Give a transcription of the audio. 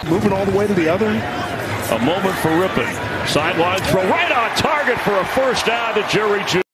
Moving all the way to the other. A moment for Rypien. Sideline throw right on target for a first down to Jerry Jeudy.